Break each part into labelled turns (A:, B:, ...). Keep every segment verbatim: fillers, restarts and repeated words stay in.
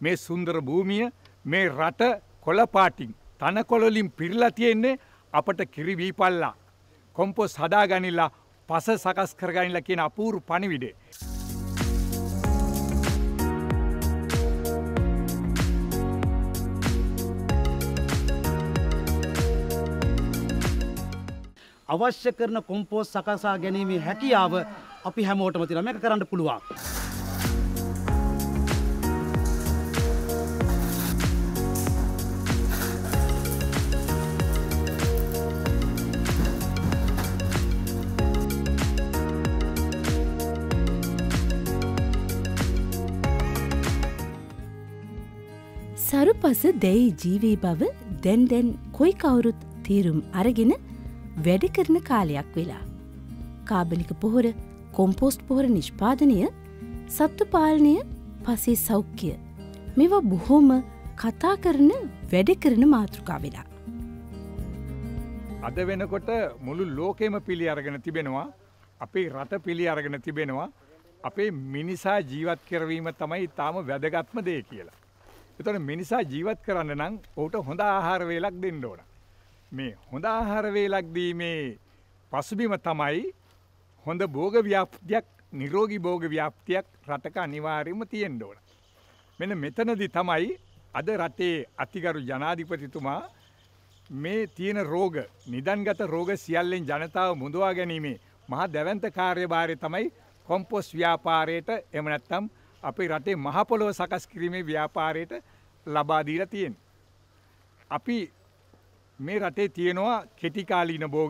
A: මේ සුන්දර භූමිය මේ රට කොළ පාටින් තනකොළ වලින් පිරීලා තියෙන්නේ අපට කිරි වීපල්ලා කොම්පොස් හදාගනිලා පස සකස් කරගනිලා කියන අපූර්ව පණිවිඩය.
B: අවශ්‍ය කරන කොම්පෝස් සකසා ගැනීමේ හැකියාව අපි හැමෝටම තියෙනවා. මේක කරන්න පුළුවන්.
C: සරුපස දෙයි ජීවී බව දැන් දැන් කොයි කවුරුත් තීරුම් අරගෙන වැඩ කරන කාලයක් වෙලා. කාබනික පොහොර, කොම්පෝස්ට් පොහොර නිෂ්පාදනය, සත්තු පාලනය, පසේ සෞඛ්‍ය මේවා බොහොම කතා කරන වැඩ කරන මාතෘකා වෙලා.
A: අද වෙනකොට මුළු ලෝකෙම පිළි අරගෙන තිබෙනවා. අපේ රට පිළි අරගෙන තිබෙනවා. අපේ මිනිසා ජීවත් කරවීම තමයි තාම වැදගත්ම දේ කියලා. එතකොට මිනිසා ජීවත් කරන්න නම් ඔහුට හොඳ ආහාර වේලක් දෙන්න ඕන. මේ හොඳ ආහාර වේලක් දීමේ පසුබිම තමයි හොඳ භෝග ව්‍යාප්තියක්, නිරෝගී භෝග ව්‍යාප්තියක් රටක අනිවාර්යයෙන්ම තියෙන්න ඕන. මෙන්න මෙතනදී තමයි අද රටේ අතිගරු ජනාධිපතිතුමා මේ තියෙන රෝග, නිදන්ගත රෝග සියල්ලෙන් ජනතාව මුදවා ගැනීමේ මහා දැවැන්ත කාර්යභාරය තමයි කොම්පොස් ව්‍යාපාරයට එහෙම නැත්නම් අපේ රටේ මහ පොළොව සකස් කිරීමේ ව්‍යාපාරයට ලබා දීලා තියෙන්නේ. අපි මේ රටේ තියෙනවා කෙටි කාලීන භෝග,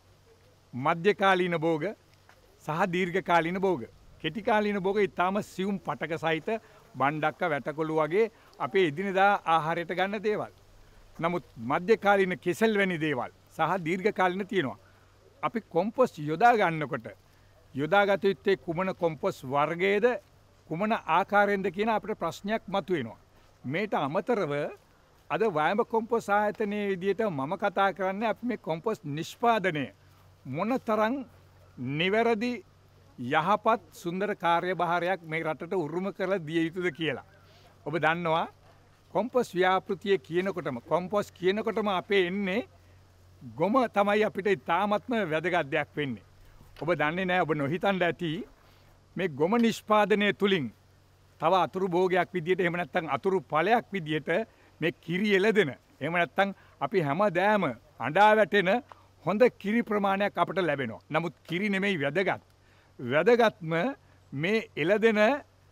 A: මධ්‍ය කාලීන භෝග සහ දීර්ඝ කාලීන භෝග. කෙටි කාලීන භෝග ඊටාම සියුම් පටක සහිත බණ්ඩක්ක වැටකොළු වගේ අපේ එදිනෙදා ආහාරයට ගන්න දේවල්. නමුත් මධ්‍ය කාලීන කෙසෙල් වැනි දේවල් සහ දීර්ඝ කාලීන තියෙනවා. අපි කොම්පොස්ට් යොදා ගන්නකොට යොදාගත යුත්තේ කුමන කොම්පොස්ට් වර්ගයේද, කුමන ආකාරයෙන්ද කියන අපිට ප්‍රශ්නයක් මතුවෙනවා. මේට අමතරව අද වයඹ කොම්පොස්ට් ආයතනයේ විදිහට මම කතා කරන්නේ අපි මේ කොම්පොස්ට් නිෂ්පාදනය මොනතරම් නිවැරදි යහපත් සුන්දර කාර්යභාරයක් මේ රටට උරුම කරලා දිය යුතුද කියලා. ඔබ දන්නවා කොම්පොස්ට් ව්‍යාපෘතිය කියනකොටම කොම්පොස්ට් කියනකොටම අපේ එන්නේ ගොම තමයි අපිට ඉතාමත්ම වැදගත් දෙයක් වෙන්නේ. ඔබ දන්නේ නැහැ, ඔබ නොහිතන්න ඇති මේ ගොම නිෂ්පාදනය තුලින් තව අතුරු භෝගයක් විදියට එහෙම නැත්නම් අතුරු ඵලයක් විදියට මේ කිරි එළදෙන එහෙම නැත්නම් අපි හැමදාම අඬා වැටෙන හොඳ කිරි ප්‍රමාණයක් අපට ලැබෙනවා. නමුත් කිරි නෙමෙයි වැදගත්. වැදගත්ම මේ එළදෙන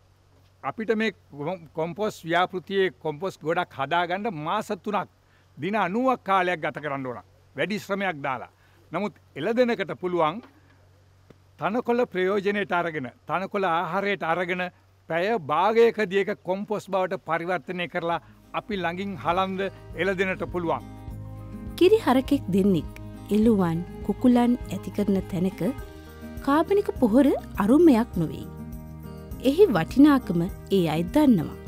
A: අපිට මේ කොම්පොස්ට් ව්‍යාපෘතියේ කොම්පොස්ට් ගොඩක් හදාගන්න මාස තුනක් දින අනූවක් කාලයක් ගත කරන්න ඕන. වැඩි ශ්‍රමයක් දාලා. නමුත් එළදෙනකට පුළුවන් තනකොළ ප්‍රයෝජනයට අරගෙන, තනකොළ ආහාරයට අරගෙන පැය භාගයකදී එක කොම්පොස්ට් බවට පරිවර්තනය කරලා අපි ළඟින් හලන්ද එළදෙනට පුළුවන්.
C: කිරි හරකෙක් දෙන්නෙක් එළුවන් කුකුලන් ඇති කරන තැනක කාබනික පොහොර අරුමයක් නොවේ. එහි වටිනාකම ඒ අය දන්නවා.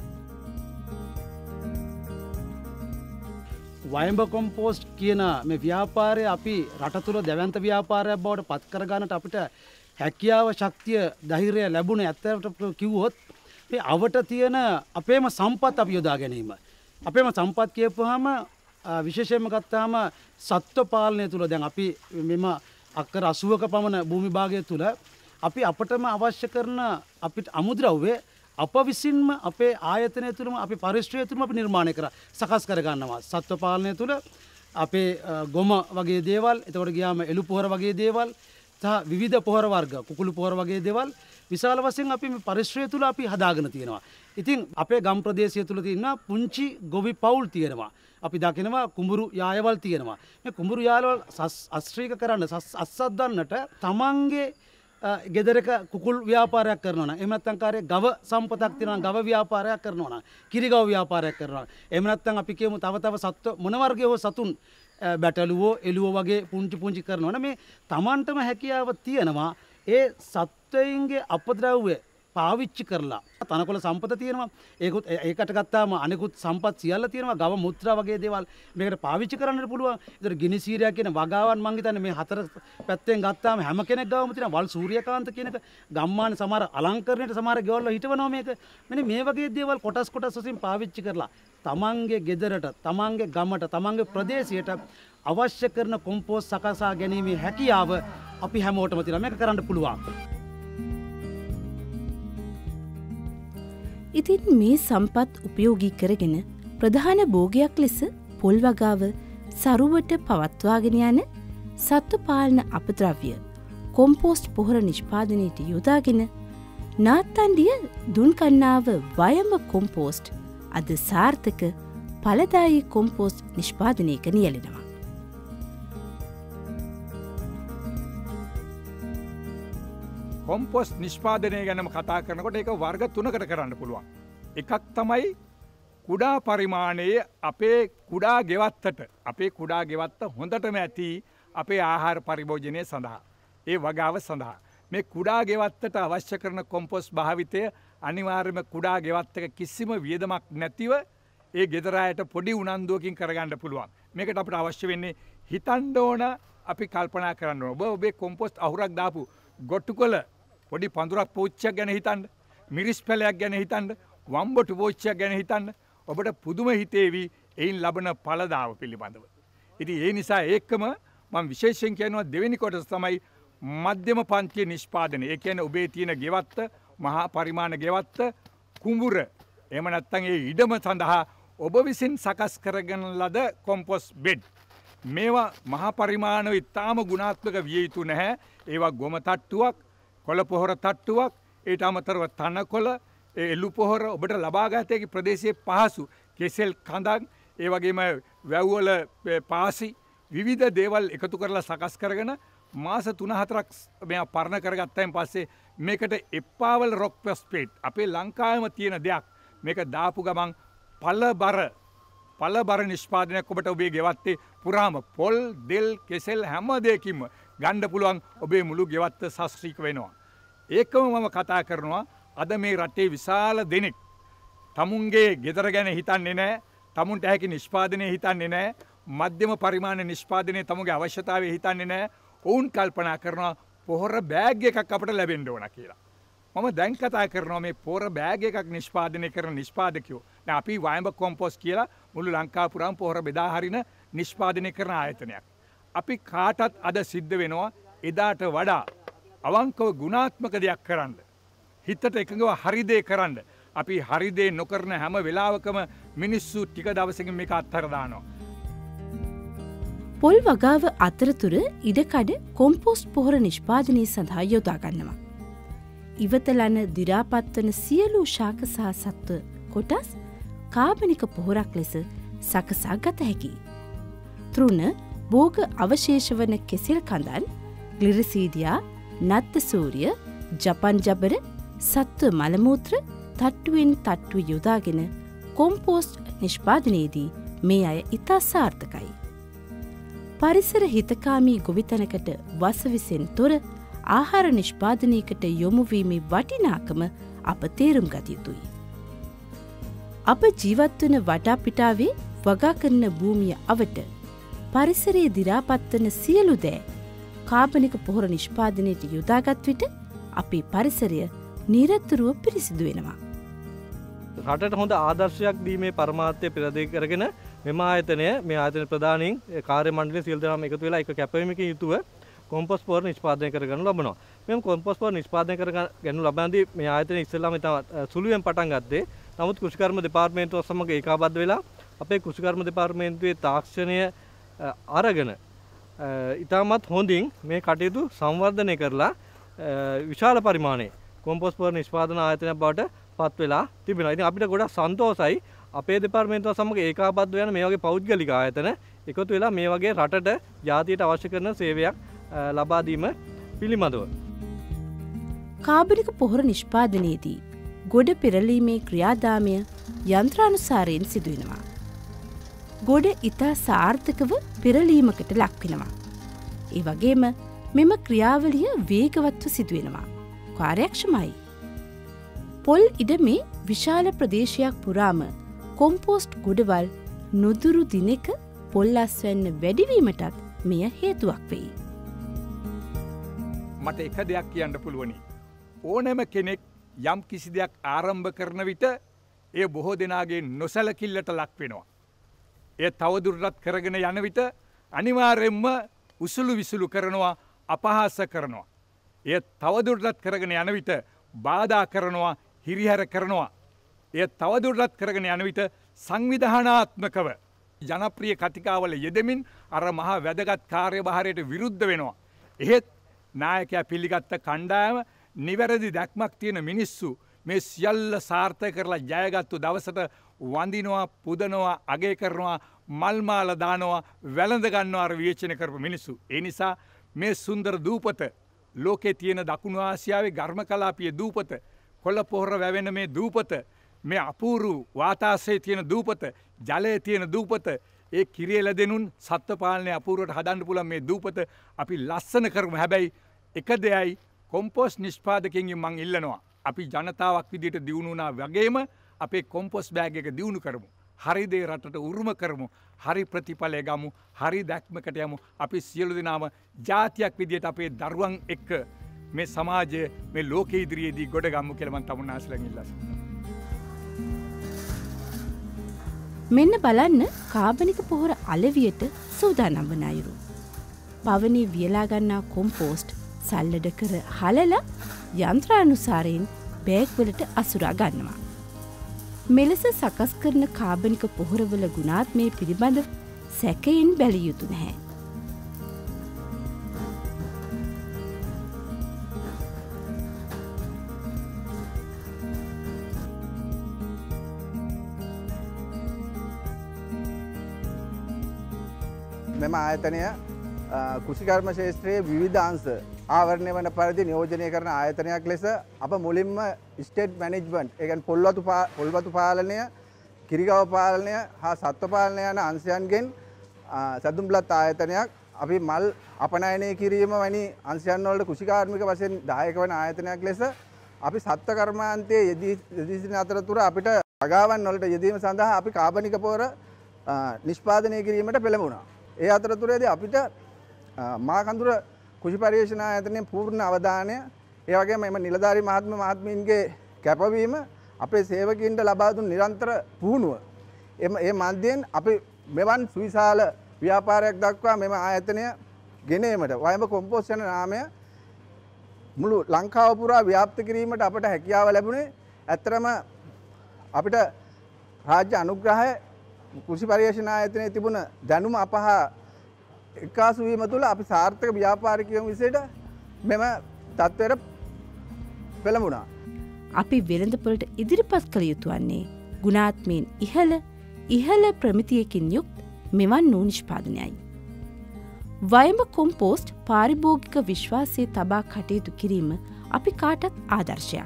B: වයඹ කොම්පෝස්ට් කියන මේ ව්‍යාපාරය අපි රට තුළ දැවැන්ත ව්‍යාපාරයක් බවට පත් කරගන්නට අපිට හැකියාව, ශක්තිය, ධෛර්යය ලැබුණේ ඇත්තට කිව්වොත් මේ අවට තියෙන අපේම සම්පත් අපි යොදා ගැනීම. අපේම සම්පත් කියපුවාම විශේෂයෙන්ම ගත්තාම සත්ව පාලනය තුළ දැන් අපි මෙම අක්කර අසූවක පමණ භූමි භාගය තුළ අපි අපටම අවශ්‍ය කරන අපිට අමුද්‍රව්‍ය අප විසින්ම අපේ ආයතනය තුළම අපි පරිශ්‍රය තුළම අපි නිර්මාණය කර සකස් කර ගන්නවා. සත්ව පාලනය තුළ අපේ ගොම වගේ දේවල්, එතකොට ගියාම එළු පොහොර වගේ දේවල් සහ විවිධ පොහොර වර්ග, කුකුළු පොහොර වගේ දේවල් විශාල වශයෙන් අපි මේ පරිශ්‍රය තුළ අපි හදාගෙන තියෙනවා. ඉතින් අපේ ගම් ප්‍රදේශය තුළ තියෙන පුංචි ගොවි පවුල් තියෙනවා. අපි දකිනවා කුඹුරු යායවල් තියෙනවා. මේ කුඹුරු යායවල් අශ්‍රීක කරන්න, අස්සද්දන්නට තමන්ගේ ගෙදරක කුකුල් ව්‍යාපාරයක් කරනවා නම්, එහෙම නැත්නම් කාර්ය ගව සම්පතක් තියෙනවා, ගව ව්‍යාපාරයක් කරනවා නම්, කිරිගව ව්‍යාපාරයක් කරනවා. එහෙම නැත්නම් අපි කියමු තව තව සත්ව මොන වර්ගයේ හෝ සතුන් බැටළුවෝ, එළුවෝ වගේ පුංචි පුංචි කරනවා නම් මේ Tamanටම හැකියාව තියෙනවා ඒ සත්වයින්ගේ අපද්‍රව්‍ය පාවිච්චි කරලා තනකොළ සම්පත තියෙනවා. ඒකුත් ඒකට ගත්තාම අනිකුත් සම්පත් සියල්ල තියෙනවා. ගව මුත්‍රා වගේ දේවල් මේකට පාවිච්චි කරන්නට පුළුවන්. ඒතර ගිනි සීරයක් කියන වගාවන් මං හිතන්නේ මේ හතර පැත්තෙන් ගත්තාම හැම කෙනෙක් ගාවම තියෙනවා. වල් සූර්යකාන්ත කියන එක ගම්මාන සමහර අලංකරණයට සමහර ගෙවල් වල හිටවනවා මේක. මෙන්න මේ වගේ දේවල් කොටස් කොටස් වශයෙන් පාවිච්චි කරලා තමන්ගේ ගෙදරට, තමන්ගේ ගමට, තමන්ගේ ප්‍රදේශයට අවශ්‍ය කරන කොම්පෝස්ට් සකසා ගැනීමේ හැකියාව අපි හැමෝටම තියෙනවා. මේක කරන්න පුළුවන්.
C: ඉතින් මේ සම්පත් උපයෝගී කරගෙන ප්‍රධාන භෝගයක් ලෙස පොල් වගාව සරුවට පවත්වාගෙන යන සත්තු පාලන අපද්‍රව්‍ය කොම්පෝස්ට් පොහොර නිෂ්පාදනයට යොදාගෙන නාත්තන්ඩිය දුන්කන්නාව වයඹ කොම්පෝස්ට් අද සාර්ථක ඵලදායී කොම්පෝස්ට් නිෂ්පාදනයක නියැලෙනවා.
A: කොම්පොස්ට් නිෂ්පාදනය ගැනම කතා කරනකොට ඒක වර්ග තුනකට කරන්න පුළුවන්. එකක් තමයි කුඩා පරිමාණයේ අපේ කුඩා ගෙවත්තට අපේ කුඩා ගෙවත්ත හොඳටම ඇති අපේ ආහාර පරිභෝජනය සඳහා. ඒ වගාව සඳහා. මේ කුඩා ගෙවත්තට අවශ්‍ය කරන කොම්පොස්ට් භාවිතය අනිවාර්යයෙන්ම කුඩා ගෙවත්තක කිසිම වියදමක් නැතිව ඒ ගෙදර අයට පොඩි උනන්දුවකින් කරගන්න පුළුවන්. මේකට අපිට අවශ්‍ය වෙන්නේ හිතන්න ඕන, අපි කල්පනා කරන්න ඕන. ඔබ ඔබේ කොම්පොස්ට් අහුරක් දාපු ගොට්ටුකොළ පොඩි පඳුරක් පෝච්චියක් ගැන හිතන්න, මිරිස් පැලයක් ගැන හිතන්න, වම්බොටු පෝච්චියක් ගැන හිතන්න. ඔබට පුදුම හිතේවි එයින් ලබන ඵලදාව පිළිබඳව. ඉතින් ඒ නිසා ඒකම මම විශේෂයෙන් කියනවා දෙවෙනි කොටස තමයි මධ්‍යම පන්තිය නිෂ්පාදනය. ඒ කියන්නේ ඔබේ තියෙන ගෙවත්ත, මහා පරිමාණ ගෙවත්ත, කුඹුර, එහෙම නැත්නම් ඒ ඉඩම සඳහා ඔබ විසින් සකස් කරගෙන ලද කොම්පොස්ට් බෙඩ්. මේවා මහා පරිමාණව ඉතාම ගුණාත්මක විය යුතු නැහැ. ඒවා ගොම තට්ටුවක්, කොළ පොහොර තට්ටුවක්, ඊට අමතරව තනකොළ, එළු පොහොර ඔබට ලබා ගත හැකි ප්‍රදේශයේ පහසු කෙසෙල් කඳන්, ඒ වගේම වැව්වල පාසි විවිධ දේවල් එකතු කරලා සකස් කරගෙන මාස තුන හතරක් මෙයා පරණ කරගත්තයින් පස්සේ මේකට එප්පාවල රොක් ෆොස්ෆේට් අපේ ලංකාවෙම තියෙන දෙයක්. මේක දාපු ගමන් පළබර පළබර නිෂ්පාදනයක් ඔබට ඔබේ ගෙවත්තේ පුරාම පොල්, දෙල්, කෙසෙල් හැම දෙයකින්ම ගන්න පුළුවන්. ඔබේ මුළු ගෙවත්ත සස්ත්‍රීක වෙනවා. ඒකම මම කතා කරනවා අද මේ රටේ විශාල දෙනෙක් තමුන්ගේ ගෙදර ගැන හිතන්නේ නැහැ, තමුන්ට හැකි නිෂ්පාදනය හිතන්නේ නැහැ, මධ්‍යම පරිමාණ නිෂ්පාදනය තමුන්ගේ අවශ්‍යතාවය හිතන්නේ නැහැ. ඔවුන් කල්පනා කරනවා පොහොර බෑග් එකක් අපට ලැබෙන්න ඕන කියලා. මම දැන් කතා කරනවා මේ පොහොර බෑග් එකක් නිෂ්පාදනය කරන නිෂ්පාදකයෝ. දැන් අපි වයඹ කොම්පොස්ට් කියලා මුළු ලංකාව පුරාම පොහොර බෙදා හරින නිෂ්පාදනය කරන ආයතනයක්. අපි කාටත් අද සිද්ධ වෙනවා එදාට වඩා අවංකව ගුණාත්මක දෙයක් කරන්න. හිතට එකඟව හරි දේ කරන්න. අපි හරි දේ නොකරන හැම වෙලාවකම මිනිස්සු ටික දවසකින් මේක අත්හැර දානවා.
C: පොල් වගාව අතරතුර ඉඩකඩ කොම්පෝස්ට් පොහොර නිෂ්පාදනය සඳහා යොදා ගන්නවා. ඉවතලන දිරාපත්වන සියලු ශාක සහ සත්ව කොටස් කාබනික පොහොරක් ලෙස සකසා ගත හැකි. තෘණ භෝග අවශේෂ වන කෙසෙල් කඳන්, ග්ලිරිසීඩියා, නත්ත සූරිය, ජපන් ජබර, සත්ව මලමූත්‍ර තට්ටුවෙන් තට්ටුව යොදාගෙන කොම්පෝස්ට් නිෂ්පාදනයේදී මේ අය ඉතා සාර්ථකයි. පරිසර හිතකාමී ගොවිතැනකට වසවිසෙන් තොර ආහාර නිෂ්පාදනයකට යොමුවීමේ වටිනාකම අප තේරුම් ගත යුතුයි. අප ජීවත්වන වටාපිටාවේ වගා කරන භූමිය අවට පරිසරයේ දිරාපත්වන සියලු දෑ කාබනික පොහොර නිෂ්පාදනයට යොදාගත් විට අපේ පරිසරය නිරතුරුව පිරිසිදු වෙනවා.
D: රටට හොඳ ආදර්ශයක් දීමේ පරමාර්ථය පෙරදරි කරගෙන මෙම ආයතනය මේ ආයතන ප්‍රධානීන් කාර්ය මණ්ඩලයේ සියලු දෙනාම එකතු වෙලා එක කැපවීමකින් යුතුව කොම්පොස්ට් පොහොර නිෂ්පාදනය කරගනු ලබනවා. මෙම කොම්පොස්ට් පොහොර නිෂ්පාදනය කරගනු ලබනදී මේ ආයතනය ඉස්සෙල්ලාම ඉතාම සුළුවෙන් පටන් ගත්තේ. නමුත් කෘෂිකර්ම දෙපාර්තමේන්තුව සමග ඒකාබද්ධ වෙලා අපේ කෘෂිකර්ම දෙපාර්තමේන්තුවේ තාක්ෂණය අරගෙන ඉතාමත් හොඳින් මේ කටයුතු සංවර්ධනය කරලා විශාල පරිමාණයේ කොම්පොස්ට් පොහොර නිෂ්පාදන ආයතනයක් බවට පත් වෙලා තිබෙනවා. ඉතින් අපිට ගොඩක් සන්තෝෂයි අපේ දෙපාර්තමේන්තුව සමග ඒකාබද්ධ වෙන මේ වගේ පෞද්ගලික ආයතන එකතු වෙලා මේ වගේ රටට ජාතියට අවශ්‍ය කරන සේවයක් ලබා දීම පිළිබඳව.
C: කාබනික පොහොර නිෂ්පාදනයේදී ගොඩ පෙරලීමේ ක්‍රියාදාමය යන්ත්‍රානුසාරයෙන් සිදුවෙනවා. ගොඩ ඉතා සාර්ථකව පෙරලීමකට ලක්වෙනවා. ඒ වගේම මෙම ක්‍රියාවලිය වේගවත්ව සිදුවෙනවා. කාර්යක්ෂමයි. පොල් ඉඩමේ විශාල ප්‍රදේශයක් පුරාම කොම්පෝස්ට් ගොඩවල් නොදුරු දිනෙක පොල් අස්වැන්න වැඩිවීමටත් මෙය හේතුවක් වෙයි.
A: මට එක දෙයක් කියන්න පුළුවනි. ඕනෑම කෙනෙක් යම් කිසි දෙයක් ආරම්භ කරන විට ඒ බොහෝ දෙනාගේ නොසැලකිල්ලට ලක් වෙනවා. ඒ තවදුරටත් කරගෙන යන විට අනිවාර්යෙන්ම උසුළු විසුළු කරනවා, අපහාස කරනවා. ඒ තවදුරටත් කරගෙන යන විට බාධා කරනවා, හිරිහැර කරනවා. ඒ තවදුරටත් කරගෙන යන විට සංවිධානාත්මකව ජනප්‍රිය කතිකාවල යෙදමින් අර මහා වැදගත් කාර්යභාරයට විරුද්ධ වෙනවා. එහෙත් නායකයා පිළිගත්ත කණ්ඩායම නිවැරදි දැක්මක් තියෙන මිනිස්සු මේ සියල්ල සාර්ථක කරලා ජයගත්තු දවසට වඳිනවා, පුදනවා, අගය කරනවා, මල් මාල දානවා, වැළඳ ගන්නවා අර විවේචනය කරපු මිනිස්සු. ඒ නිසා මේ සුන්දර දූපත, ලෝකේ තියෙන දකුණු ආසියාවේ ඝර්ම කලාපීය දූපත, කොළ පොහොර වැවෙන මේ දූපත, මේ අපූරු වාතාශ්‍රයේ තියෙන දූපත, ජලයේ තියෙන දූපත, ඒ කිරියල දෙනුන් සත්ව පාලනය අපූරුවට හදන්න පුළුවන් මේ දූපත අපි ලස්සන කරමු. හැබැයි එක දෙයයි කොම්පෝස්ට් නිෂ්පාදකයන්ගෙන් මං ඉල්ලනවා. අපි ජනතාවක් විදිහට දියුණු වුණා වගේම අපේ කොම්පෝස්ට් බෑග් එක දියුණු කරමු. හරි දේ රටට උරුම කරමු. හරි ප්‍රතිඵලය ගමු. හරි දැක්මකට යමු. අපි සියලු දෙනාම ජාතියක් විදිහට අපේ දරුවන් එක්ක මේ සමාජය මේ ලෝකෙ ඉදිරියේදී ගොඩ ගමු කියලා මම තමුන්නාස්ලෙන් ඉල්ලා සිටිනවා.
C: මෙන්න බලන්න කාබනික පොහොර අලෙවියට සූදානම් වන අයුරු. පවනේ වියලා ගන්නා කොම්පෝස්ට් සල්ලඩ කර හලලා යන්ත්‍රානුසාරයෙන් බෑග් වලට අසුරා ගන්නවා. මෙලෙස සකස් කරන කාබනික පොහොරවල ගුණාත්මය පිළිබඳ සැකයෙන් බැලිය යුතු නැහැ.
E: මෙම ආයතනය කෘෂිකර්ම ශේෂ්ත්‍රයේ විවිධ අංශ ආවරණය වන පරිදි නියෝජනය කරන ආයතනයක් ලෙස අප මුලින්ම ස්ටේට් මැනේජ්මන්ට්, ඒ කියන්නේ පොල්වතු පොල්වතු පාලනය, කිරිගව පාලනය හා සත්ව පාලනය යන අංශයන්ගෙන් සැදුම්ලත් ආයතනයක්, අපි මල් අපනයනය කිරීම වැනි අංශයන් වලට කෘෂිකාර්මික වශයෙන් දායක වන ආයතනයක් ලෙස අපි සත්ව කර්මාන්තයේ යෙදී සිටින අතරතුර අපිට වගාවන් වලට යෙදීම සඳහා අපි කාබනික පොහොර නිෂ්පාදනය කිරීමට පෙළඹුණා. ඒ අතරතුරේදී අපිට මාකඳුර කෘෂි පරිශන ආයතනයේ පූර්ණ අවධානය, ඒ වගේම එම නිලධාරී මහත්ම මහත්මීන්ගේ කැපවීම, අපේ සේවකීන්ට ලබා දුන් නිරන්තර පුහුණුව, එම ඒ මැදින් අපි මෙවන් සුවිශාල ව්‍යාපාරයක් දක්වා මෙම ආයතනය ගෙනීමට වයඹ කොම්පෝස්ට් යන නාමය මුළු ලංකාව පුරා ව්‍යාප්ත කිරීමට අපට හැකියාව ලැබුණේ. ඇත්තරම අපිට රාජ්‍ය අනුග්‍රහය, කෘෂි පරිශන ආයතනයේ තිබුණ දැනුම අපහා එකාසු වීම තුළ අපි සාර්ථක ව්‍යාපාරිකයන් විදිහට මෙම තත්ත්වයට පෙළඹුණා.
C: අපි වෙළඳපොළට ඉදිරිපත් කළ යුතු වන්නේ ගුණාත්මයෙන් ඉහළ ඉහළ ප්‍රමිතියකින් යුක්ත මෙවන් වූ නිෂ්පාදනයයි. වයඹ කොම්පෝස්ට් පාරිභෝගික විශ්වාසයේ තබා කටයුතු කිරීම අපි කාටත් ආදර්ශයක්.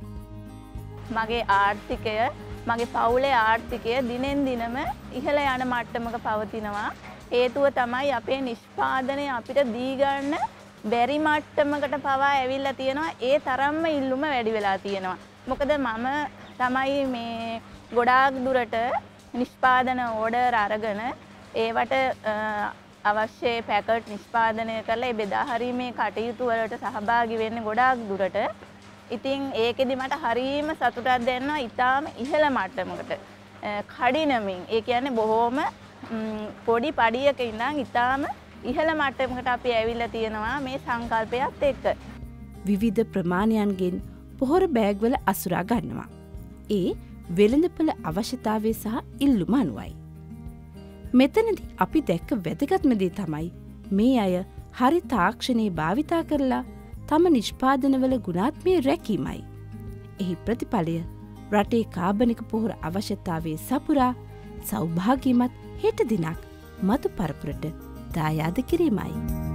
F: මගේ ආර්ථිකය, මගේ පවුලේ ආර්ථිකය දිනෙන් දිනම ඉහළ යන මට්ටමක පවතිනවා. හේතුව තමයි අපේ නිෂ්පාදනය අපිට දී ගන්න බැරි මට්ටමකට පවා ඇවිල්ලා තියෙනවා. ඒ තරම්ම ඉල්ලුම වැඩි වෙලා තියෙනවා. මොකද මම තමයි මේ ගොඩාක් දුරට නිෂ්පාදන ඕඩර් අරගෙන ඒවට අවශ්‍ය පැකට් නිෂ්පාදනය කරලා ඒ බෙදා හරීමේ කටයුතු වලට සහභාගී වෙන්නේ ගොඩාක් දුරට. ඉතින් ඒකෙදි මට හරීම සතුටක් දැනෙනවා. ඊටාම ඉහළ මට්ටමකට කඩිනමින්, ඒ කියන්නේ බොහොම පොඩි පඩියක ඉඳන් ඊටාම ඉහළ මට්ටමකට අපි ඇවිල්ලා තියෙනවා මේ සංකල්පයත් එක්ක.
C: විවිධ ප්‍රමාණයන්ගෙන් පොහොර බෑග්වල අසුරා ගන්නවා. ඒ වෙළඳපොළ අවශ්‍යතාවය සහ ඉල්ලුම අනුවයි. මෙතනදී අපි දැක්ක වැදගත්ම දේ තමයි මේ අය හරි තාක්ෂණයේ භාවිතා කරලා තම නිෂ්පාදනවල ගුණාත්මය රැකීමයි. එහි ප්‍රතිඵලය රටේ කාබනික පොහොර අවශ්‍යතාවයේ සපුරා සෞභාග්‍යමත් හෙට දිනක් මතු පරපුරට දායාද කිරීමයි.